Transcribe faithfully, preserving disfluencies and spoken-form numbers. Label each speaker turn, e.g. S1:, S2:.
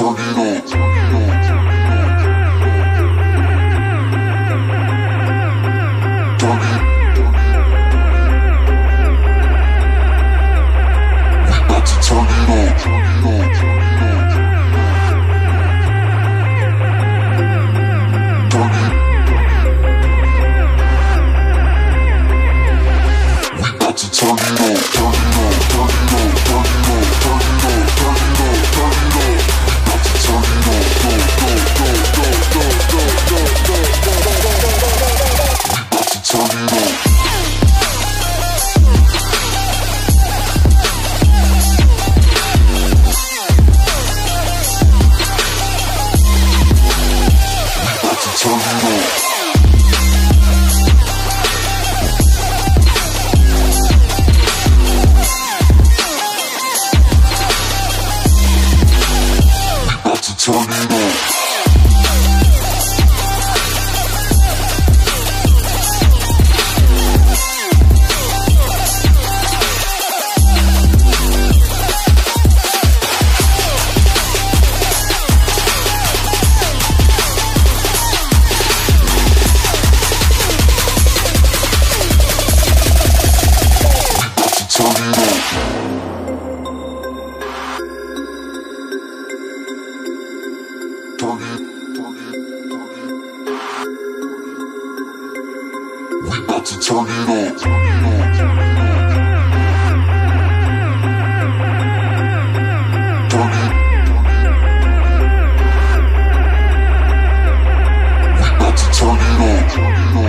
S1: turn it up. Turn it. We about to turn it up. Turn it. We about to turn it up. Turn it up. Turn it up. Turn it up. Turn it up. Turn it up. Turn it up. We about to turn it up. Go, go, go, go, go, go, go, go, go, go, go, go, go. We about to turn it up. Turn it up. We about to turn it up. Turn it, turn it, turn it. We about to turn it up. Turn it. We about to turn it up.